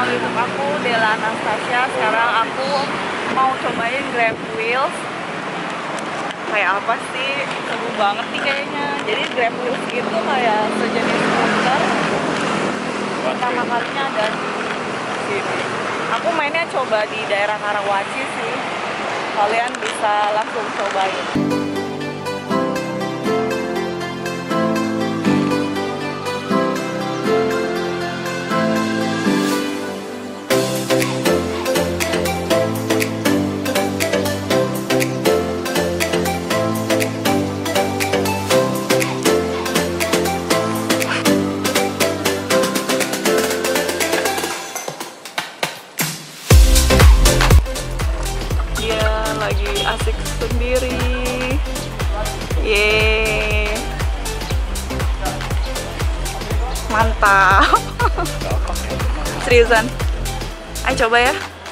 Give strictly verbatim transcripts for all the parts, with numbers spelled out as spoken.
YouTube aku Della Anastasia. Sekarang aku mau cobain Grab Wheels. Kayak apa sih? Seru banget nih kayaknya. Jadi Grab Wheels gitu kayak sejenis scooter. Pertama kalinya ada di sini. Aku mainnya coba di daerah Karawaci sih. Kalian bisa langsung cobain. Lagi asik sendiri. Yeay, mantap. Seriusan, ayo coba ya.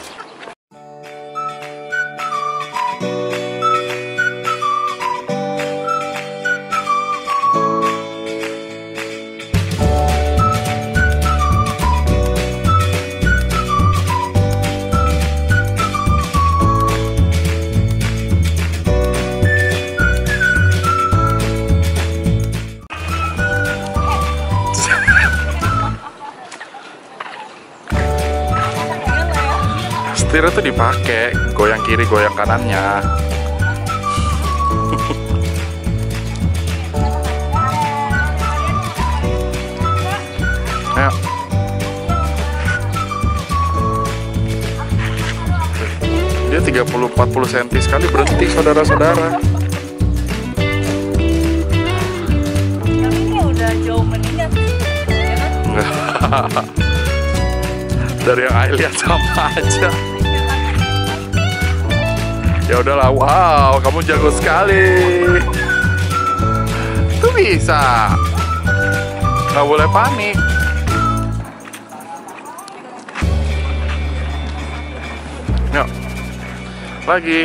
Setirnya tuh dipakai, goyang kiri, goyang kanannya. Ayo. Dia tiga puluh sampai empat puluh sentimeter sekali berhenti, saudara-saudara. Tapi ini udah jauh meningkat. Dari yang I lihat sama aja. Ya udahlah, wow, kamu jago sekali. Itu bisa. Nggak boleh panik. Yuk, lagi.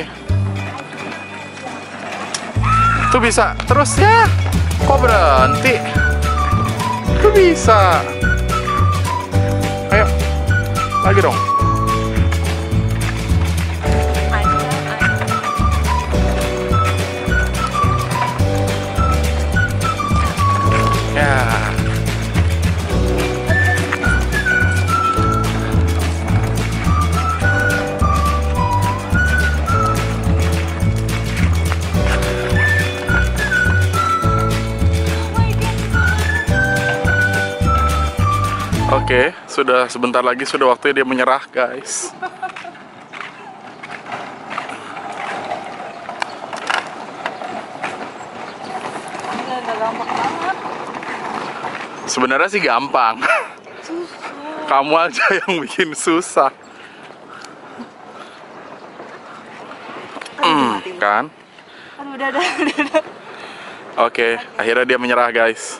Itu bisa terus ya. Kok berhenti? Itu bisa. Ayo, lagi dong. Oke, sudah sebentar lagi sudah waktunya dia menyerah, guys. Ini udah gampang banget. Sebenarnya sih gampang. Susah. Kamu aja yang bikin susah. Hmm, kan? Aduh, udah, udah, udah, udah. Oke, akhirnya dia menyerah, guys.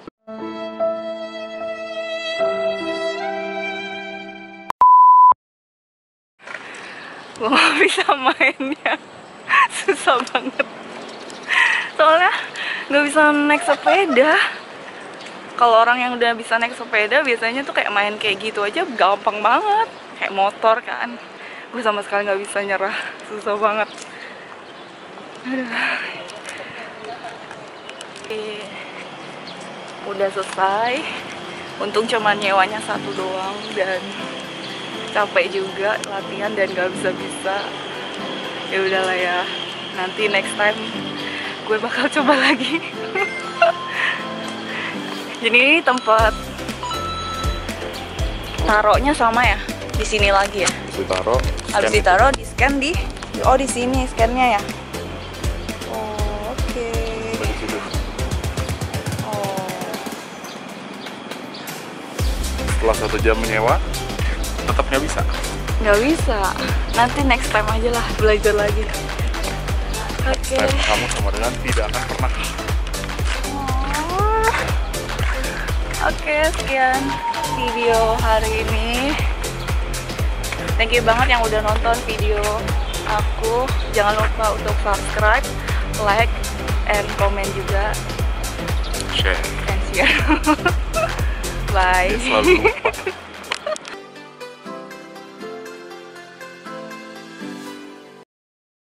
Gue gak bisa mainnya. Susah banget. Soalnya gak bisa naik sepeda. Kalau orang yang udah bisa naik sepeda biasanya tuh kayak main kayak gitu aja gampang banget. Kayak motor kan. Gue sama sekali gak bisa nyerah. Susah banget. Aduh. Oke. Udah selesai. Untung cuma nyewanya satu doang. Dan capek juga latihan dan gak bisa-bisa. Ya udahlah ya, nanti next time gue bakal coba lagi. Jadi ini tempat taruhnya sama ya, di sini lagi ya. Ditaruh. Habis ditaruh di scan di, oh di sini scannya ya. Oh, oke. Okay. Oh. Setelah satu jam menyewa, tetap nggak bisa. Nggak bisa. Nanti next time aja lah belajar lagi. Oke. Okay. Kamu sama dengan tidak akan pernah. Oh. Oke, okay, sekian video hari ini. Thank you banget yang udah nonton video aku. Jangan lupa untuk subscribe, like, and comment juga. Share. And share. Bye. Selalu lupa.